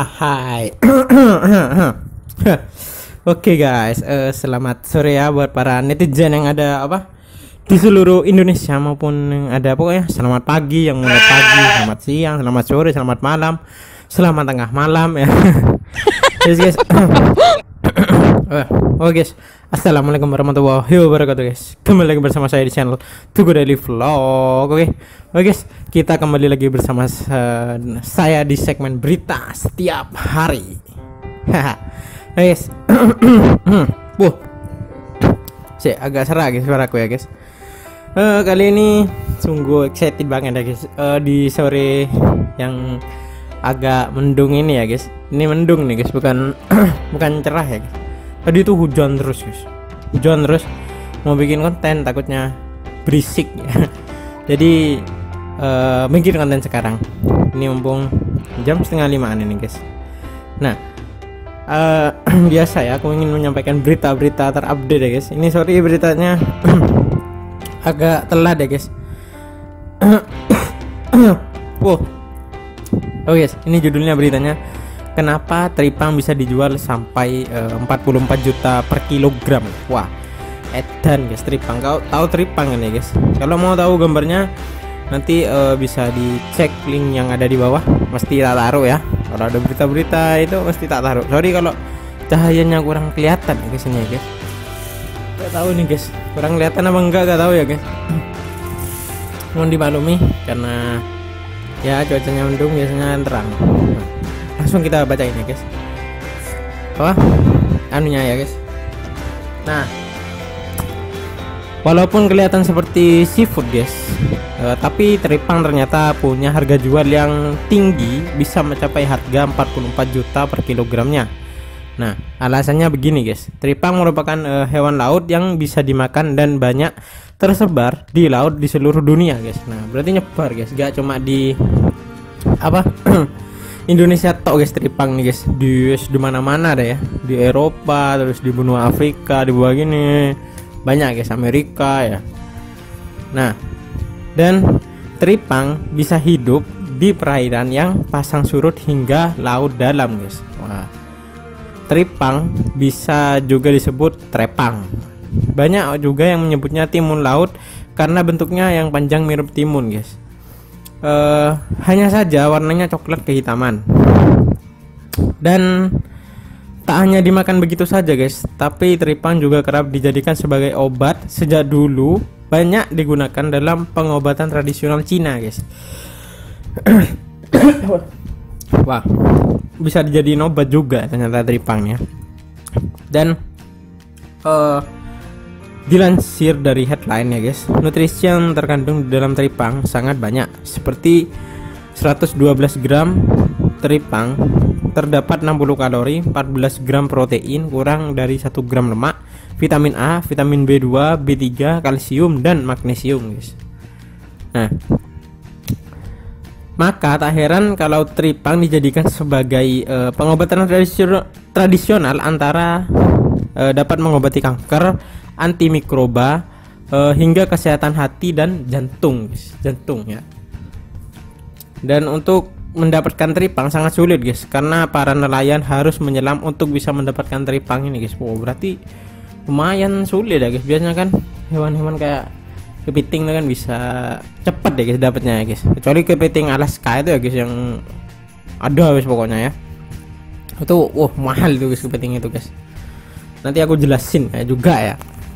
Hai. Oke guys, selamat sore ya buat para netizen yang ada di seluruh Indonesia maupun yang ada pokoknya selamat pagi yang mulai pagi, selamat siang, selamat sore, selamat malam, selamat tengah malam ya. Yes guys. Oke guys, assalamualaikum warahmatullahi wabarakatuh guys. Kembali lagi bersama saya di channel Tugu Daily Vlog. Oke guys, kita kembali lagi bersama saya di segmen berita setiap hari. Guys, agak serak guys suaraku ya guys. Kali ini sungguh excited banget ya guys. Di sore yang agak mendung ini ya guys. Ini mendung nih guys, bukan bukan cerah ya guys. Tadi itu hujan terus guys, hujan terus. Mau bikin konten takutnya berisik ya. Jadi bikin konten sekarang. Ini mumpung jam 4:30 ini guys. Nah, biasa ya aku ingin menyampaikan berita-berita terupdate ya guys. Ini sorry beritanya agak telat ya guys. Oh guys, ini judulnya beritanya, kenapa teripang bisa dijual sampai 44 juta per kilogram. Wah, edan guys teripang. Kau tahu teripang kan ya guys? Kalau mau tahu gambarnya nanti bisa dicek link yang ada di bawah. Mesti tak taruh ya. Kalau ada berita-berita itu mesti tak taruh. Sorry kalau cahayanya kurang kelihatan ya guys ini ya guys. Gak tahu nih guys, kurang kelihatan apa enggak gak tahu ya guys. Mohon dimaklumi karena ya cuacanya mendung, biasanya terang. Langsung kita bacain ya guys. Anunya ya guys. Nah, walaupun kelihatan seperti seafood guys, tapi teripang ternyata punya harga jual yang tinggi, bisa mencapai harga 44 juta per kilogramnya. Nah, alasannya begini guys. Teripang merupakan hewan laut yang bisa dimakan dan banyak tersebar di laut di seluruh dunia guys. Nah, berarti nyebar guys, gak cuma di Indonesia tok guys teripang nih guys. Di mana-mana ada ya. Di Eropa, terus di benua Afrika, di bawah gini. Banyak guys, Amerika ya. Nah, dan teripang bisa hidup di perairan yang pasang surut hingga laut dalam guys. Wah. Teripang bisa juga disebut trepang. Banyak juga yang menyebutnya timun laut karena bentuknya yang panjang mirip timun guys. Hanya saja warnanya coklat kehitaman. Dan tak hanya dimakan begitu saja guys, tapi teripang juga kerap dijadikan sebagai obat. Sejak dulu banyak digunakan dalam pengobatan tradisional Cina guys. Wah, bisa dijadiin obat juga ternyata teripangnya. Dan dilansir dari headline ya guys, nutrisi yang terkandung di dalam teripang sangat banyak. Seperti 112 gram teripang terdapat 60 kalori, 14 gram protein, kurang dari 1 gram lemak, vitamin A, vitamin B2, B3, kalsium dan magnesium guys. Nah, maka tak heran kalau teripang dijadikan sebagai pengobatan tradisional, antara dapat mengobati kanker, antimikroba, hingga kesehatan hati dan jantung guys. Jantung ya. Dan untuk mendapatkan teripang sangat sulit guys, karena para nelayan harus menyelam untuk bisa mendapatkan teripang ini guys. Wow, berarti lumayan sulit ya guys. Biasanya kan hewan-hewan kayak kepiting kan bisa cepet ya guys dapatnya ya guys. Kecuali kepiting Alaska itu ya guys, yang ada guys pokoknya ya. Itu mahal itu guys kepiting itu guys. Nanti aku jelasin ya juga ya.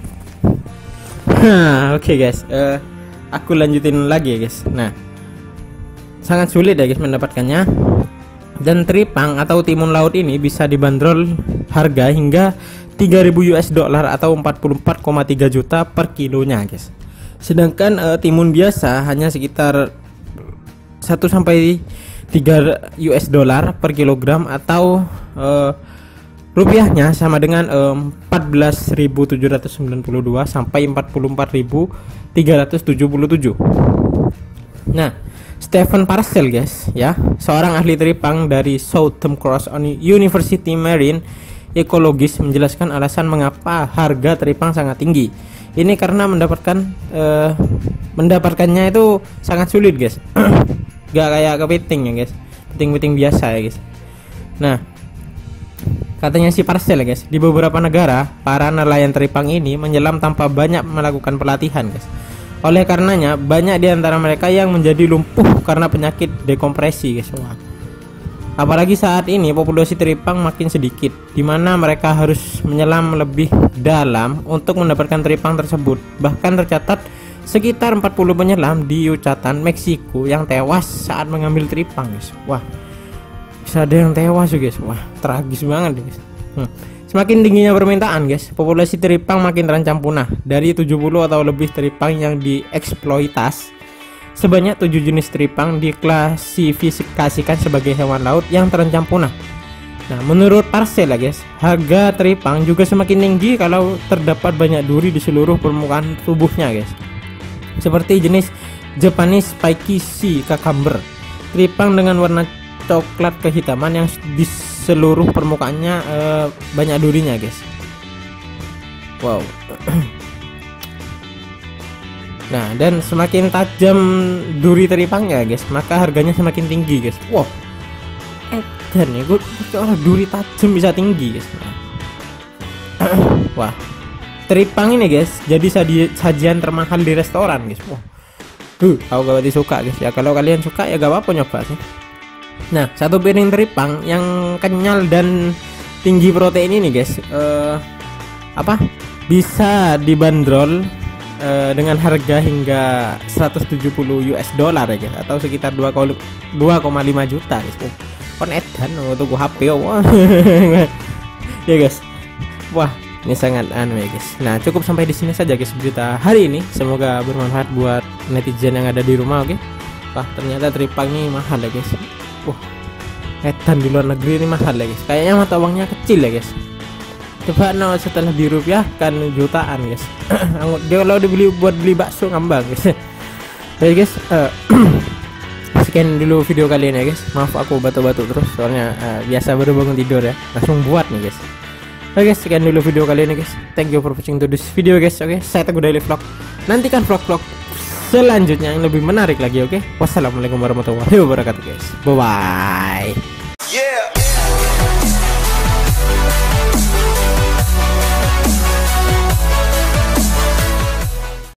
Oke guys, aku lanjutin lagi ya guys. Nah, sangat sulit ya guys mendapatkannya. Dan teripang atau timun laut ini bisa dibanderol harga hingga 3.000 US dollar atau 44,3 juta per kilonya guys. Sedangkan timun biasa hanya sekitar 1 sampai 3 US dollar per kilogram, atau rupiahnya sama dengan 14.792 sampai 44.377. Nah, Stephen Parcell guys ya, seorang ahli teripang dari Southern Cross University Marine Ecologist, menjelaskan alasan mengapa harga teripang sangat tinggi. Ini karena mendapatkannya itu sangat sulit guys. Gak kayak kepiting ya guys, kepiting biasa ya guys. Nah, katanya si Parcel ya guys, di beberapa negara para nelayan teripang ini menyelam tanpa banyak melakukan pelatihan guys. Oleh karenanya banyak di antara mereka yang menjadi lumpuh karena penyakit dekompresi guys. Wah. Apalagi saat ini populasi teripang makin sedikit, di mana mereka harus menyelam lebih dalam untuk mendapatkan teripang tersebut. Bahkan tercatat sekitar 40 penyelam di Yucatan, Meksiko yang tewas saat mengambil teripang guys. Wah, bisa ada yang tewas guys. Wah, tragis banget guys. Semakin tingginya permintaan guys, populasi teripang makin terancam punah. Dari 70 atau lebih teripang yang dieksploitasi, sebanyak 7 jenis teripang diklasifikasikan sebagai hewan laut yang terancam punah. Nah, menurut Parcel ya guys, harga teripang juga semakin tinggi kalau terdapat banyak duri di seluruh permukaan tubuhnya guys. Seperti jenis Japanese Pikey Sea Cucumber, teripang dengan warna coklat kehitaman yang di seluruh permukaannya banyak durinya guys. Wow. Nah, dan semakin tajam duri teripangnya guys, maka harganya semakin tinggi guys. Wow, dan ya gue duri tajam bisa tinggi guys. Wah, teripang ini guys jadi sajian termahal di restoran guys. Wah, aku gak suka guys ya. Kalau kalian suka ya gak apa-apa nyoba sih. Nah, satu piring teripang yang kenyal dan tinggi protein ini guys, bisa dibanderol dengan harga hingga 170 US dollar ya guys, atau sekitar 2,5 juta guys. Kon edan untuk HP wah. Ya guys. Wah, ini sangat aneh ya guys. Nah, cukup sampai di sini saja guys berita hari ini. Semoga bermanfaat buat netizen yang ada di rumah, oke. Wah, ternyata teripang ini mahal ya guys. Wah, edan di luar negeri ini mahal ya guys. Kayaknya mata uangnya kecil ya guys. Coba setelah dirupiahkan jutaan guys. Dia kalau dibeli buat beli bakso ngambang guys. Jadi guys, sekian dulu video kali ini ya guys. Maaf aku batu-batu terus soalnya biasa baru bangun tidur ya. Langsung buat nih guys. Oke guys, sekian dulu video kali ini guys. Thank you for watching to this video guys. Oke, saya Teguh Daily Vlog. Nantikan vlog-vlog selanjutnya yang lebih menarik lagi, oke. Wassalamualaikum warahmatullahi wabarakatuh guys. Bye bye.